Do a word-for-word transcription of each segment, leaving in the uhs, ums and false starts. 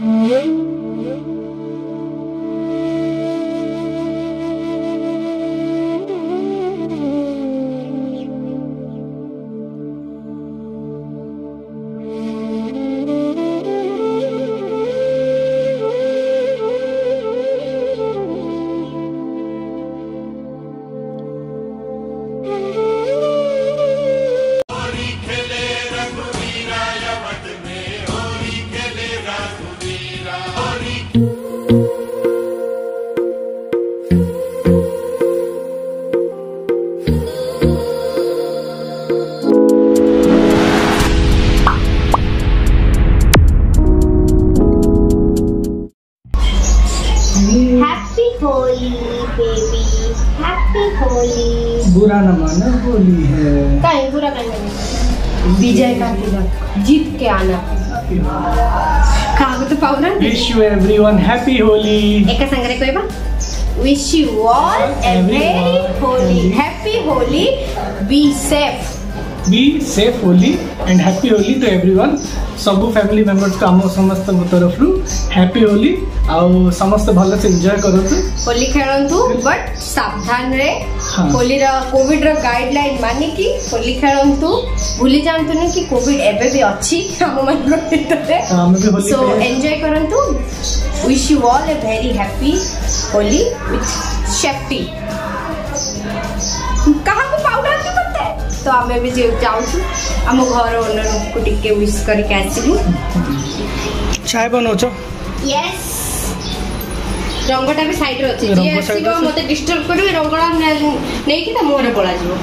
बुरा न मानो होली है। कहीं बुरा कहीं विजय का तिलक जीत के आना। खाओ तो पाउना। Wish you everyone happy Holi. एक संगरे कोई बा wish you all a very Holi happy Holi. Be safe be safe Holi and happy Holi to everyone. सबू फैमिली मेंबर्स को आम समस्त तरफ हैप्पी होली। आउ समस्त भल से एंजॉय करतु होली खेलंतु बट सावधान रे। हाँ। होली रा कोविड रा गाइडलाइन मानी की होली खेलंतु। भूली जानतु नहीं कि कोविड एबे भी अच्छी हम मन भितरे। हम भी होली सो एंजॉय करंतु। Wish you all a very happy Holi with safety. कहाँ को पाउडर की पत्ते तो आमे भी जाऊँ आम घर ओनर को टिके विश करके आसबू। चाय बनाउछ? यस रंगटा भी साइड रे अछि जे आसीबो मते डिस्टर्ब करबे रंगडा नै कि त मोरे पळा जिवो।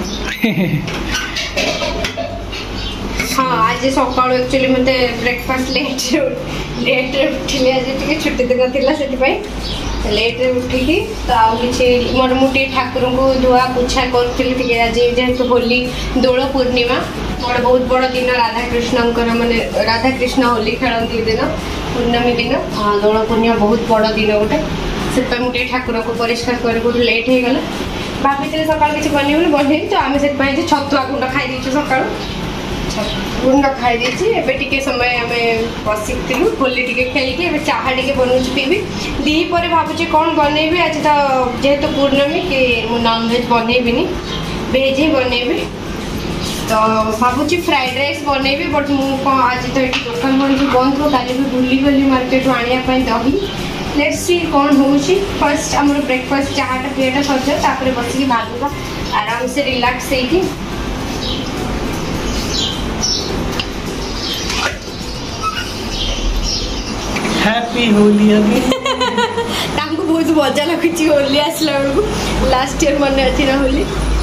हां आज सकाळ एक्चुअली मते ब्रेकफास्ट लेट लेट उठिले आज टिके छुट्टी दिन थिला सेति पई लेट उठी की तो आ किछि मोर मुटी ठाकुर को धुआ पुछा करथिली टिके आज जेहेतु होली दोल पूर्णिमा मोर बहुत बड़ दिन राधा कृष्णंकर माने राधा कृष्ण होली खेलंती दिन पूर्णमी दिन दोल पूर्णिमा बहुत बड़ दिन गोटे से मुझे ठाकुर को परिष्कार कर लेट हो गला भाभी सका किसी बन बन तो आम से छतुआ गुंड खाई सका गुंड खाई टे समय आम बसिलु होली टे खेलिकी चाहा टे बनऊ पीबी दी पर भावुँ कौन बनईबी आज तो जेहेतु पूर्णमी कि नॉनवेज बनईबिनी भेज ही बनईबी तो भावुँ फ्राइड राइस बनईबी बट मुझे आज तो ये टोटाल मन बंद हो काली भी बुली गली मार्केट आने दही लेट्स सी कौन होची। फर्स्ट हमर ब्रेकफास्ट चाहाटा पियाटा सर तापर बसिक भागवा आराम से रिलैक्स होगी। हैप्पी होली अभी तांको बहुत मजा लगुची होली आसला बेलू लास्ट ईयर मन अच्छी ना होली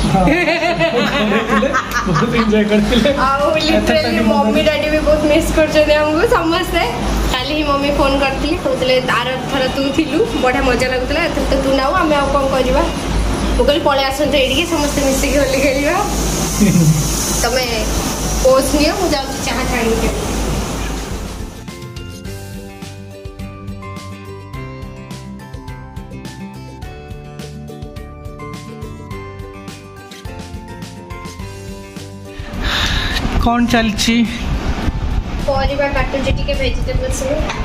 बहुत एंजॉय करथिले आ लिटरली मम्मी डैडी भी बहुत मिस करछे हमको समझते। काली ही मम्मी फोन करथिले कहतले तार थर तू थिलु बड़ा मजा लगुतला एथर तो तू नाउ आमे आ कोन करबा मुगल पळे आसन तो एडिके समस्त मिसी के होली खेलिबा तमे पोस नियो मु जाउ चाहा छाणी के। कौन चलची परिबा काटू जे टिके वेजिटेबल्स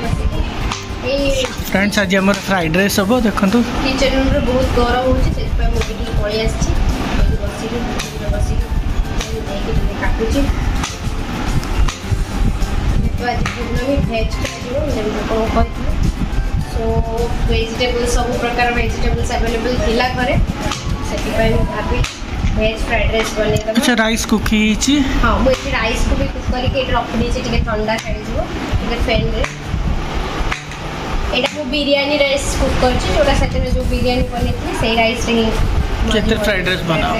ए फ्रेंड्स आज हमर फ्राइड राइस सब देखंतु किचन रे बहुत गरम होची से पे मोटी टी पळी आछि बसी बसी देके टिके काटू छी तो आज पूर्णमी वेज खाइबो जेम को कहथि सो वेजिटेबल सब प्रकार वेजिटेबल्स अवेलेबल थिला करे सेति पे भाबी वेज फ्राइड राइस बने त अच्छा राइस कुक हीची। हां मु एठी राइस को भी कुक करके एठी रख दी छी टिके ठंडा छाडी जीवो टिके फैन रे एटा मु बिरयानी राइस कुक कर छी जोटा साथे जो बिरयानी बनेथि सेही राइस रे केते फ्राइड राइस बनाओ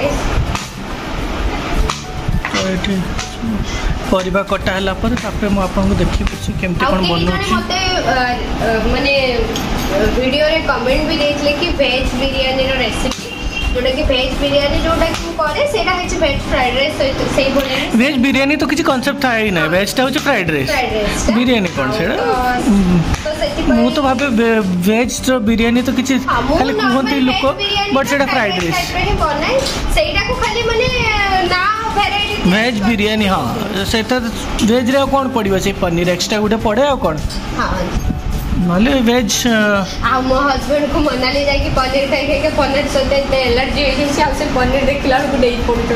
तो एठी परिबा कटा हला पर तापे मु आपन को देखि पुछि केमते कोन बनउ छी मते माने वीडियो रे कमेंट भी देथले कि वेज बिरयानी रो रेसिपी जोटा कि वेज बिरयानी जोटा कि करे सेटा है वेज फ्राइड राइस सहित सही बोले वेज बिरयानी तो किसी कांसेप्ट था ही नहीं वेज टा हो फ्राइड राइस बिरयानी कौन सेटा तो सेति मु तो भाबे वेज तो बिरयानी तो किसी खाली कहंती लोक बट सेटा फ्राइड राइस बनाई सेटा को खाली माने ना वैरायटी वेज बिरयानी हां सेटा वेज रे कोन पड़िबो से पनीर एक्स्ट्रा गुटे पड़े आ कोन हां नले वेज आ मो हस्बैंड को मनाली जाके पनीर खाई खाई के पनीर सहित एते एलर्जी हो गई से पनीर देखला को देई पड़तो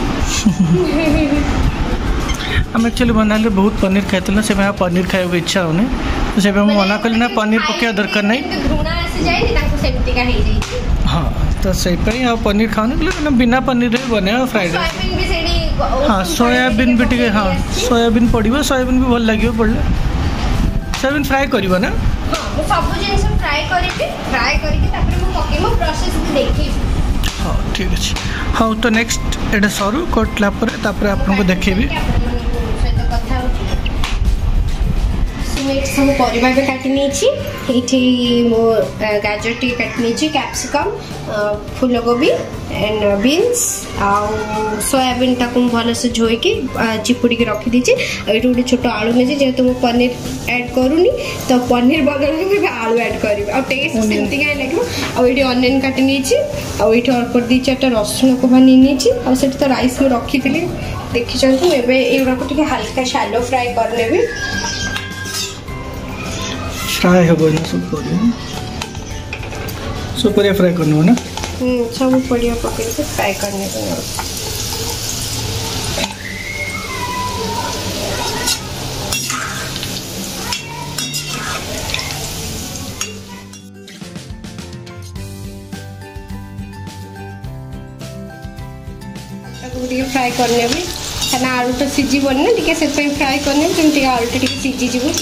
हम एक्चुअली मनाली बहुत पनीर खाइतला से पनीर खाइबा इच्छा होने तो से मना कल ना पनीर पके दरकार नहीं घृणा आसी जाय नि ताको सेमती का हे जाई हां तो से पे आ पनीर खाने के बिना पनीर रे बने फ्राइड राइस सोयाबीन भी सेडी हां सोयाबीन भी टिके हां सोयाबीन पड़िबो सोयाबीन भी भल लागियो पड़ले सोयाबीन फ्राई करबो ना हां मो सब जिंस फ्राई करके फ्राई करके तापर मो पके मो प्रोसेस देखि हां ठीक अछि हां तो नेक्स्ट एडा सरू कटला पर तापर आपन को देखेबी सब परिवा भी काटी नहीं मो गाजर टी काटी नहीं कैप्सिकम फूलकोबी एंड बीन्स आउ सोयाबीन टाक भल से झोईकी चिपुड़ी के रखी दीची ये गोटे छोट आलू नहीं जेहेतु मो पनीर ऐड करूनी तो पनीर बदल में आलू ऐड करी आ टेस्ट सेमती का लगे आ ये अनियन काटी नहीं आ ये अल्प दी चार्टा रसुण को बनी नहीं आ से तो राइस में रखी थी देखी एगुड़ा को हल्का शैलो फ्राए करने भी फ्राई हो ना सब परिया सब परिया फ्राई करनो ना हम्म सब परिया पके के फ्राई करने को ना फ्राई करने भी खाना आलू तो सीझी बन ना टिके से फ्राई करने जेमती आलू टिके सीझी जीवो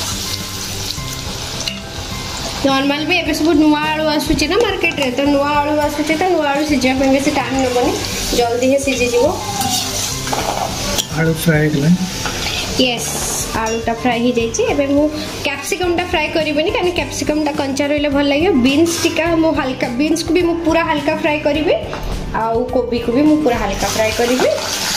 नॉर्मल भी एबे सब नुआ आलू आसुची ना मार्केट रे तो नुआ आलू आसुची तो नुआ आलू सीझा पे बेसी टाइम नबनी जल्दी ही सीझी जीवो आलू फ्राई गला यस आलू टा फ्राई ही जाइची एबे मु कैप्सिकम टा फ्राई करिबेनी काने कैप्सिकम टा कंचा रहले भल लागे बीन्स टिका मु हल्का बीन्स को भी मु पूरा हल्का फ्राई करिबे आ कोबी को भी मु पूरा हल्का फ्राई करिबे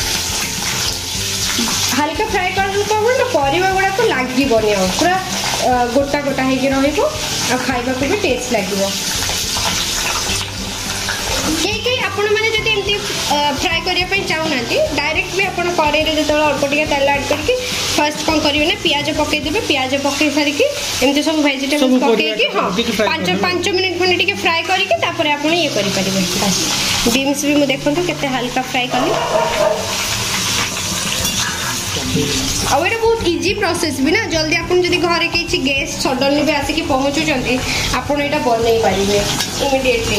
हल्का फ्राई करन को ना परिवा गुडा को लागि बने पूरा गोटा गोटा है रहिबो आ खाइबा को भी टेस्ट लागिबो के के आपण माने जति एमती फ्राई करिया पे चाहू नांती डायरेक्ट भी आपण कड़ाई रे जतळ अल्प टिके तेल ऐड करके फर्स्ट कोन करियो ना प्याज पके देबे प्याज पके सारी की एमती सब वेजिटेबल पके के हां पाँच पाँच मिनिट खने टिके फ्राई करके तापर आपण ये करि परिबे बस बीन्स भी मु देखंतु केते हल्का फ्राई करली और ये बहुत इजी प्रोसेस भी ना जल्दी आपन जदी घरे के गेस्ट सडनली भी आसी के पहुंचो चंती आपन एटा बनै पारिबे इमीडिएटली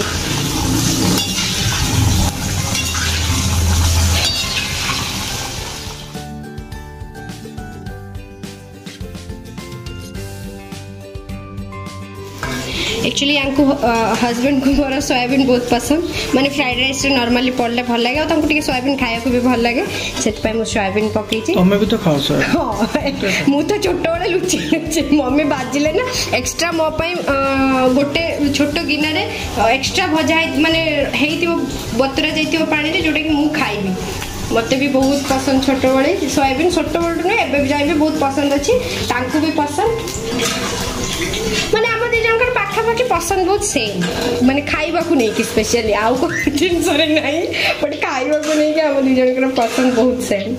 एक्चुअली यांको हस्बैंड को मोर सोयाबीन बहुत पसंद माने फ्राइड राइस रे नॉर्मली पड़ले भल लागे और तांको टिके सोयाबीन खाया को भी भल लागे सेत पय मु सोयाबीन पकई छी तमे भी तो खाओ सोयाबीन हां मु तो छोटो वाला लुचि लुचि मम्मी बाजिले ना एक्स्ट्रा मो पय गोटे छोटो गिना रे एक्स्ट्रा भजा माने हेइतिबो बतरा जैतिबो पानी रे जोटा कि मु खाइबी मते भी बहुत पसंद छोटो बड़े सोयाबीन छोटो बड़ नै एबे जाय भी बहुत पसंद अछि तांको भी पसंद माने हम दे जनकर पाखा पाखी पसंद बहुत सेम माने खाइबा को नै कि स्पेशली आउ को टेंशन रे नै बट खाइबा को नै कि हम दे जनकर पसंद बहुत सेम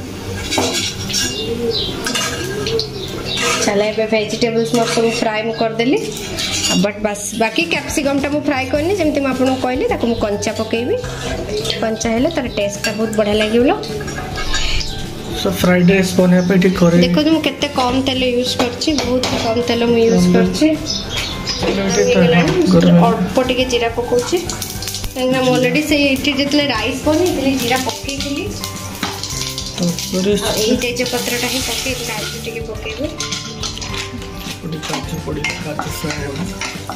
चला एबे वेजिटेबल्स म सब फ्राई म कर देली बट बस बाकी कैप्सिकम टा मु फ्राई करनी जेमते म आपन कहली ताको मु कंचा पकेबी कंचा हेले तार टेस्ट टा बहुत बढ़िया लागिवलो सो फ्राइड राइस बने पे ठीक करे देखो तुम केते कम तेल यूज करछि बहुत कम तेल मु यूज करछि अल्प टिके जीरा पकोछि हम ऑलरेडी से इटी जतले राइस बनी तले जीरा पके दिली तो पूरे ए तेज पत्र टा ही पके काजू टिके पकेबे पूरी काजू पड़ी काजू फ्राई हो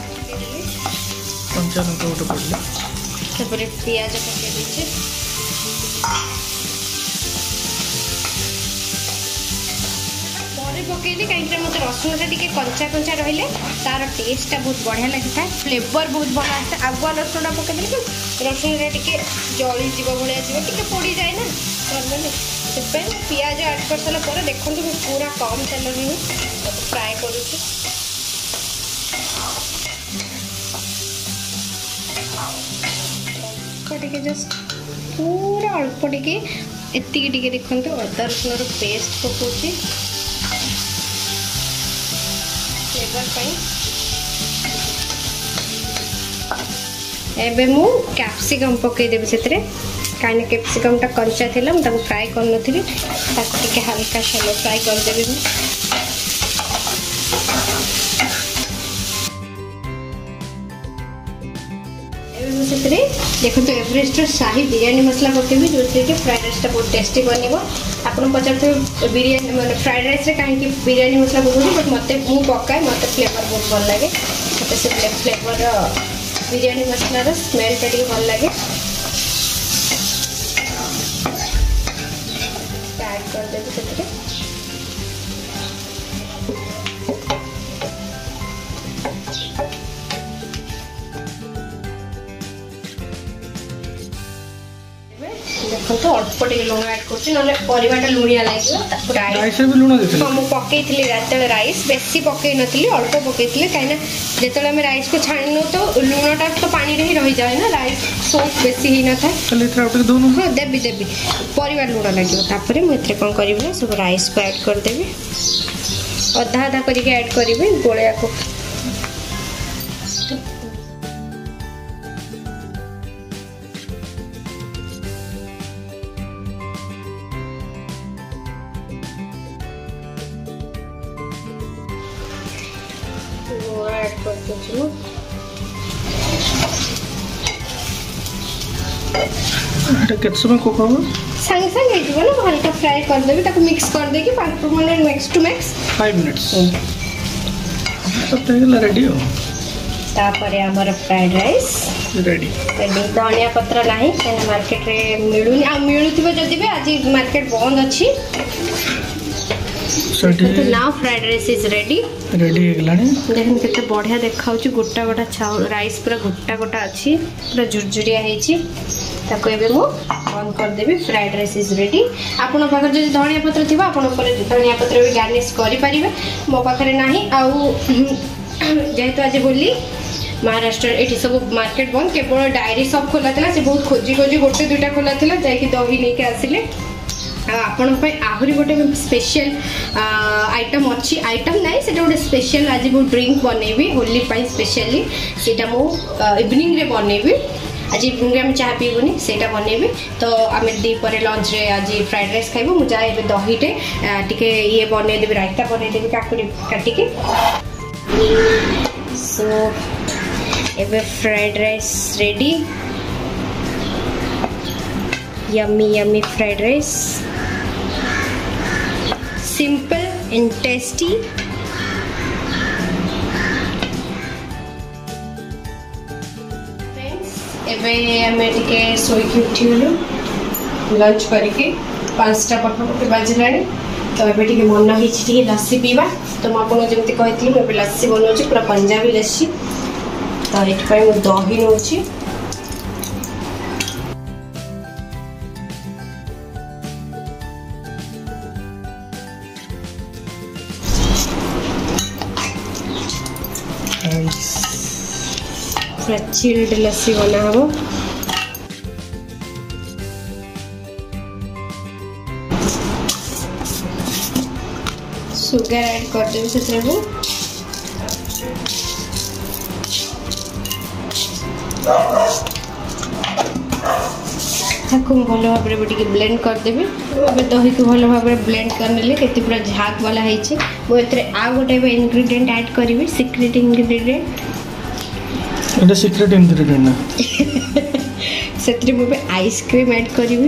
कंचा लंका उठ पड़ले तापर प्याज पके दिछि पकेली कहीं मत रसुण टा टिके कंचा कंचा रहिले तार टेस्ट टा बहुत बढ़िया लगी था फ्लेवर बहुत भल आसे आगुआ रसुण टा पके देले रसुण टा टिके जली जीव भलिया जीव टिके पोड़ी जाए ना नॉर्मली से प्याज ऐड कर सारा पर देखो तो पूरा कम तेल रे फ्राई करूँ टिके जस्ट पूरा अल्प टिके एति टिके देखो अदा रसुण पेस्ट पकाउछि फ्लेवर पाई एबे मु कैप्सिकम पकई देबी सेतरे काने कैप्सिकम टा कंचा थिला म ताको फ्राई करन नथिली ताको टिके हल्का शलो फ्राई कर देबी मु एबे मु सेतरे देखो तो एवरेस्ट शाही बिरयानी मसाला पकेबी जो से के फ्राइड राइस टा बहुत टेस्टी बनिबो आपन पचारते बिरयानी माने फ्राइड राइस रे काहे कि बिरयानी मसाला पकोबी बट मते मु पकाए मते फ्लेवर बहुत भल लागे मते से फ्लेवर बिरयानी मसाला रो स्मेल टा टी भल लागे ऐड कर देबे सेतरे देखो तो अल्प टिके लूण ऐड करछि नले परिवाटा लुणिया लागलो ताको राइस रे भी लूण देथिले हम पकई थिले रातले राइस बेसी पकई नथिले अल्प पकई थिले काइना जेतले हम राइस को छाणनो तो लूणटा तो पानी रे ही रहि जाय ना राइस सोप बेसी ही न था खाली थरा उठे दोनो हां देबी देबी परिवार लूण लागियो तापरे म एथरे कोन करिबे ना सब राइस को ऐड कर देबी आधा आधा करके ऐड करिबे गोळया को ऐड कर दो এটা কেত সময় কুক হবে संग संग हे जीवन हल्का फ्राई कर देबी ताको मिक्स कर दे कि पाँच minute max two max five minutes सब तैयार रेडी हो तापरे हमर फ्राइड राइस रेडी रेडी धनिया पत्र नाही केना मार्केट रे मिलुनी आ मिलुथिबो जदी बे आज मार्केट बंद अछि तो now fried rice is ready ready हेगलानी देखन केते बढ़िया देखाउची गोटा गोटा चाउल राइस पूरा गोटा गोटा अछि पूरा जुरजुरिया हेची ताको एबे मु ऑन कर देबी फ्राइड राइस इज रेडी आपण पाखर जे धनिया पत्र थिबा आपण पर धनिया पत्र भी गार्निश करि परिबे मो पाखरे नाही आउ जेहेतु आज बोली महाराष्ट्र एठी सब मार्केट बंद केवल डायरी सब खोला थिला से बहुत खोजी खोजी गोटे दुटा खोला थिला जाय कि दही नै के आसिले आपण पे आहुरी गोटे स्पेशल आइटम अच्छी आइटम नहीं से गोटे स्पेशल आज मु ड्रिंक बनेबी होली पाई स्पेशली सेटा मु इवनिंग रे बनेबी आज इवनिंग रे हम चाह पीबुनी सेटा बनेबी तो आमे दी परे लंच रे आज फ्राइड राइस खाइबो मु जाय एबे दही टे टिके ये बने देबी रायता बने देबी काकुरी काटी के सो एबे fried rice ready yummy yummy fried rice simple and tasty friends एबे हमें टिके सोई के उठिलु लंच करके पाँचटा पटपटे बाजलानी तो एबे टिके मन हिची टिके लस्सी पीबा तो म आपन जेमति कहथिलु एबे लस्सी बनौची पूरा पंजाबी लस्सी तो एट पय म दही नौची पूरा चिल्ड लस्सी बना हो सुगर ऐड कर देबे सेतरे को ताको भल भाव में टिके ब्लेंड कर देबे एबे दही को भल भाव में ब्लेंड करने ले केते पूरा झाग वाला है छे मो एतरे आ गोटे इंग्रेडिएंट ऐड करबी सीक्रेट इंग्रेडिएंट एटा सीक्रेट इंग्रेडिएंट ना सेतरे मो आइसक्रीम ऐड करबी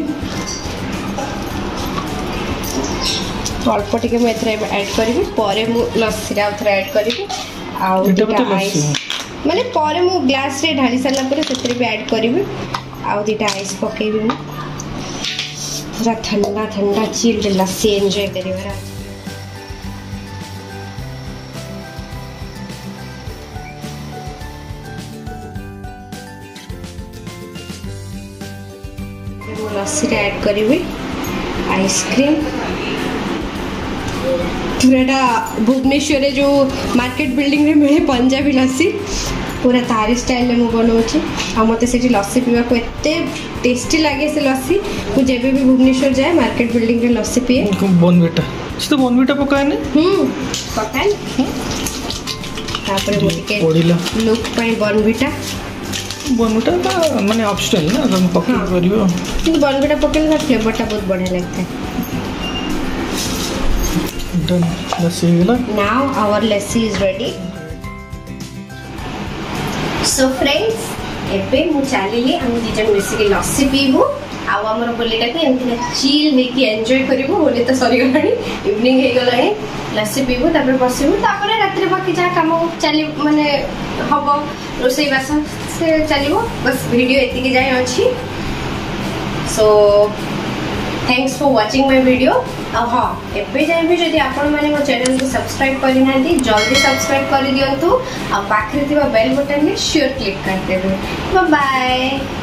अल्प टिके मो एतरे ऐड करबी परे मो लस्सी रा उतरे ऐड करबी आ टिके आइस माने परे मो ग्लास रे ढाली साला परे सेतरे भी ऐड करबी आ दिटा आइस पकेबी पूरा ठंडा ठंडा चिल्ड लस्सी एंजॉय करिबा लस्सी ऐड करी आइसक्रीम पूरा भुवनेश्वर जो मार्केट बिल्डिंग रे मिले पंजाबी लस्सी पूरा तारी स्टाइल में बनाऊँगी आ मत से लस्सी पीवा को एते टेस्टी लगे से लस्सी मुझे जेबे भी भुवनेश्वर जाए मार्केट बिल्डिंग रे लस्सी पिए बोनविटा तो बोनविटा पकाए ने हम्म पकाए तापर मु टिके पड़िला लुक पई बॉर्नविटा बॉर्नविटा का माने ऑप्शनल ना तुम पकड़ करियो कि बॉर्नविटा पकेल का फ्लेवरटा बहुत बढ़िया लगता है। डन लस्सी गेला। Now our lassi is ready. So friends एबे मु चलिली हम दिजन मिसी के लस्सी पीबू आउ हमर होलीटा के एंती चिल हेकी एन्जॉय करिवो। होली तो सरी गलानी इवनिंग हे गलानी लस्सी पीबू तापर बसिबू तापर रात्रि बाकी जा काम चली माने हबो रोसई बासन से चलिवो बस वीडियो एति के जाय अछि। So thanks for watching my video. आ हां एबे जाय भी जदी आपण माने मो चैनल को सब्सक्राइब करि नांती जल्दी सब्सक्राइब कर दियंतु आ पाखरे थिबा बेल बटन ने श्योर क्लिक कर देबे। Bye bye.